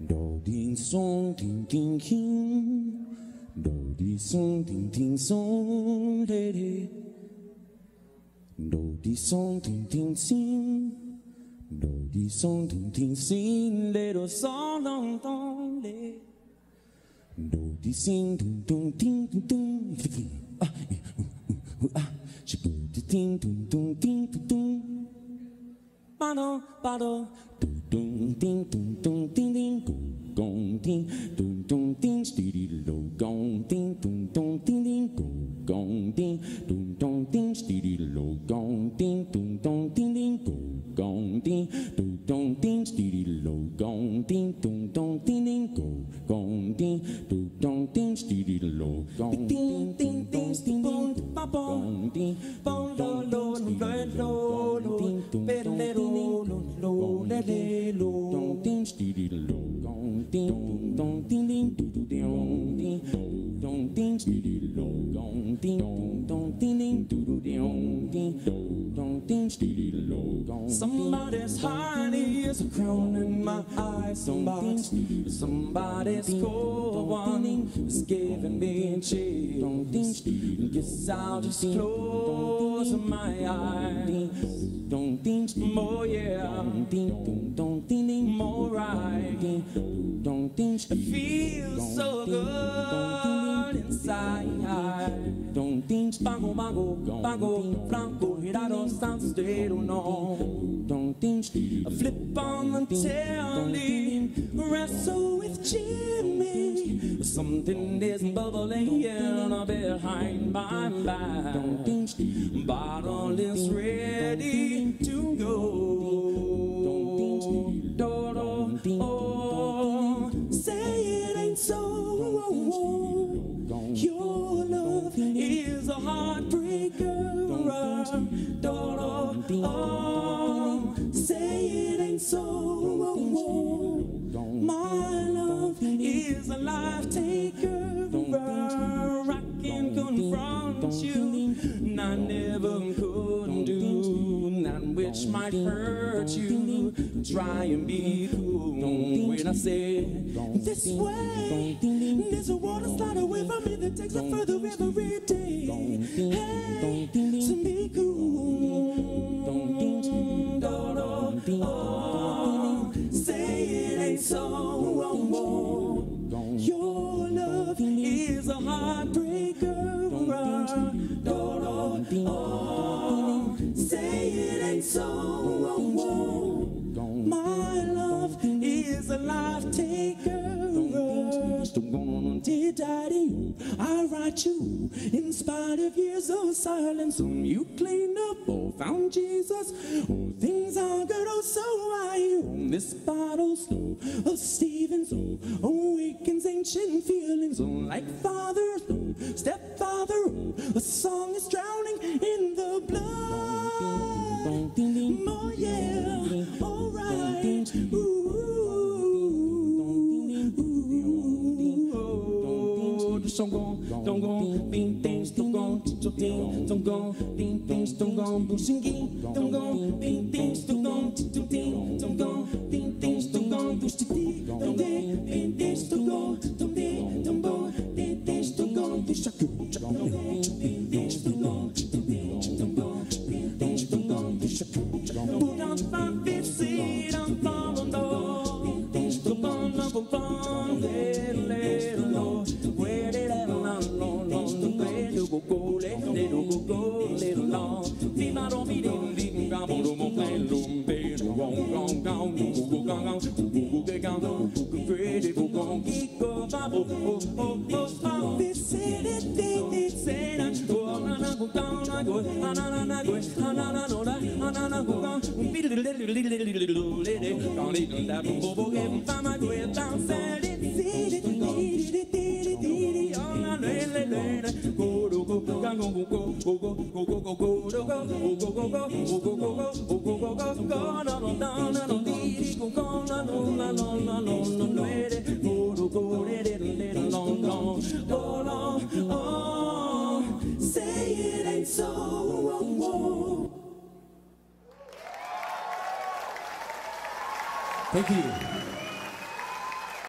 Do ding song ding ding king, do di song ding ding song lady, do di song ding ding sing, do di song ding ding sing, little song long long lady, do di sing ding ding ding ding ding, she go di ding ding ding ding ding, bado bado. Ding ding ding ding ding ding gong ding ding ding ding steady low gong ding ding ding ding ding gong ding ding ding ding steady low gong ding ding ding ding ding gong ding ding ding ding steady low gong ding ding ding ding ding gong ding ding ding ding steady low gong ding ding ding ding ding gong ding bong lo lo lo lo lo lo ding steady low gong ding dong ding ding do do ding ding dong ding steady low gong ding dong ding ding do do ding dong ding steady low gong. Somebody's honey is a crown in my eyes. Somebody's cold one is giving me a chill. Guess I'll just close my eyes. Oh yeah, more right. It feels so good inside. Bago, bago, bago, flanco, girado, sounds stereo, no. Flip on the telly, wrestle with Jimmy. Something is bubbling in behind my back. Bottle is ready to go. Oh, say it ain't so. Your love is a heartbreaker. Oh, say it ain't so. My love is a life taker. I can confront you, and I never could do that which might hurt you. Try and be cool when I say this way. There's a water slide away from me that takes it further every day. Hey, to be cool. Oh, say it ain't so. Your love is a heartbreaker. Oh, say it ain't so. My love is a life taker. I write you in spite of years of silence. You cleaned up, oh, found Jesus. Oh, things are good, oh, so are you. This bottle slow of Stevens, oh, awakens ancient feelings. Oh, like father, oh, stepfather, oh, a song is drowning in the blood. Oh, yeah, all right. Don't go, being things, don't go, don't go, being things, don't go, bushing, don't go, being things, don't go, don't go, being things, don't go, bushing, don't go, being things, don't go, don't go, being things, don't go, being things, don't go, being things, don't go, put on 5 feet, sit on the door, being things, don't go, say it ain't so. Thank you.